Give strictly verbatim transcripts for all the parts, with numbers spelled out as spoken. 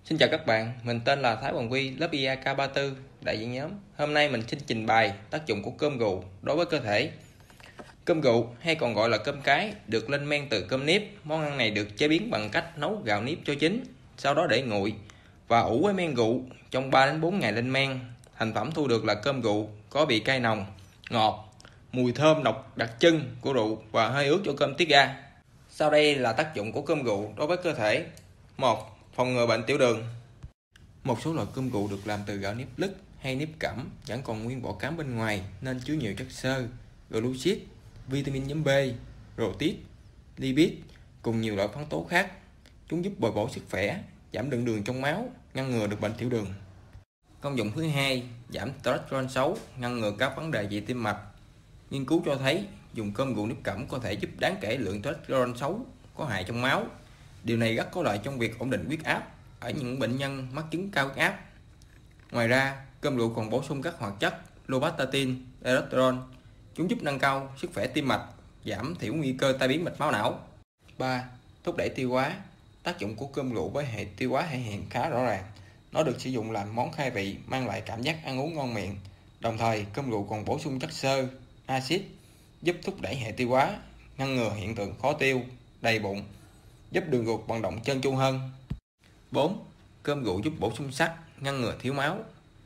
Xin chào các bạn, mình tên là Thái Hoàng Huy, lớp i a K ba tư, đại diện nhóm. Hôm nay mình xin trình bày tác dụng của cơm gù đối với cơ thể. Cơm gù hay còn gọi là cơm cái được lên men từ cơm nếp. Món ăn này được chế biến bằng cách nấu gạo nếp cho chín, sau đó để nguội và ủ với men gụ trong ba đến bốn ngày lên men. Thành phẩm thu được là cơm gụ có vị cay nồng, ngọt, mùi thơm độc đặc trưng của rượu và hơi ướt cho cơm tiết ra. Sau đây là tác dụng của cơm gụ đối với cơ thể. một. Phòng ngừa bệnh tiểu đường. Một số loại cơm gụ được làm từ gạo nếp lứt hay nếp cẩm vẫn còn nguyên vỏ cám bên ngoài nên chứa nhiều chất xơ, glucid, vitamin nhóm B, protein, lipid cùng nhiều loại khoáng tố khác. Chúng giúp bồi bổ sức khỏe, giảm lượng đường trong máu, ngăn ngừa được bệnh tiểu đường. Công dụng thứ hai, giảm cholesterol xấu, ngăn ngừa các vấn đề về tim mạch. Nghiên cứu cho thấy dùng cơm gụ nếp cẩm có thể giúp đáng kể lượng cholesterol xấu có hại trong máu. Điều này rất có lợi trong việc ổn định huyết áp ở những bệnh nhân mắc chứng cao huyết áp. Ngoài ra, cơm gụ còn bổ sung các hoạt chất lovastatin, erythritol. Chúng giúp nâng cao sức khỏe tim mạch, giảm thiểu nguy cơ tai biến mạch máu não. ba. Thúc đẩy tiêu hóa. Tác dụng của cơm gụ với hệ tiêu hóa thể hiện khá rõ ràng. Nó được sử dụng làm món khai vị, mang lại cảm giác ăn uống ngon miệng. Đồng thời, cơm gụ còn bổ sung chất xơ, axit, giúp thúc đẩy hệ tiêu hóa, ngăn ngừa hiện tượng khó tiêu, đầy bụng, giúp đường ruột vận động trơn tru hơn. bốn. Cơm gụ giúp bổ sung sắt, ngăn ngừa thiếu máu.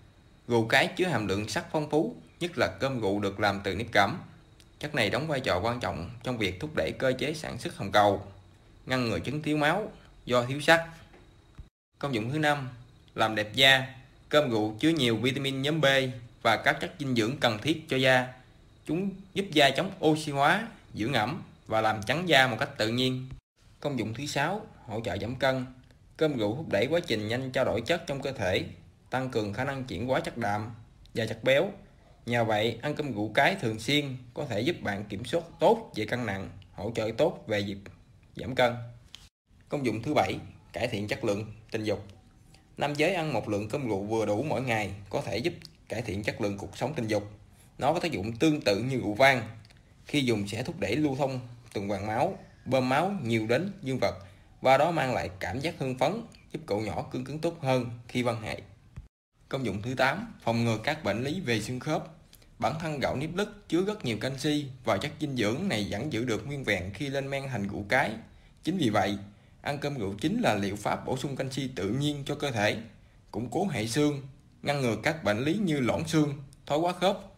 Gụ cái chứa hàm lượng sắt phong phú, nhất là cơm gụ được làm từ nếp cẩm. Chất này đóng vai trò quan trọng trong việc thúc đẩy cơ chế sản xuất hồng cầu, ngăn ngừa chứng thiếu máu do thiếu sắt. Công dụng thứ năm, làm đẹp da. Cơm gụ chứa nhiều vitamin nhóm B và các chất dinh dưỡng cần thiết cho da. Chúng giúp da chống oxy hóa, dưỡng ẩm và làm trắng da một cách tự nhiên. Công dụng thứ sáu, hỗ trợ giảm cân. Cơm gụ thúc đẩy quá trình nhanh trao đổi chất trong cơ thể, tăng cường khả năng chuyển hóa chất đạm và chất béo. Nhờ vậy, ăn cơm gụ cái thường xuyên có thể giúp bạn kiểm soát tốt về cân nặng, hỗ trợ tốt về việc giảm cân. Công dụng thứ bảy, cải thiện chất lượng tình dục. Nam giới ăn một lượng cơm gụ vừa đủ mỗi ngày có thể giúp cải thiện chất lượng cuộc sống tình dục. Nó có tác dụng tương tự như rượu vang. Khi dùng sẽ thúc đẩy lưu thông tuần hoàn máu, bơm máu nhiều đến dương vật và đó mang lại cảm giác hưng phấn, giúp cậu nhỏ cương cứng tốt hơn khi quan hệ. Công dụng thứ tám, phòng ngừa các bệnh lý về xương khớp. Bản thân gạo nếp lứt chứa rất nhiều canxi và chất dinh dưỡng này vẫn giữ được nguyên vẹn khi lên men thành gụ cái. Chính vì vậy, ăn cơm gụ chính là liệu pháp bổ sung canxi tự nhiên cho cơ thể, củng cố hệ xương, ngăn ngừa các bệnh lý như loãng xương, thoái hóa khớp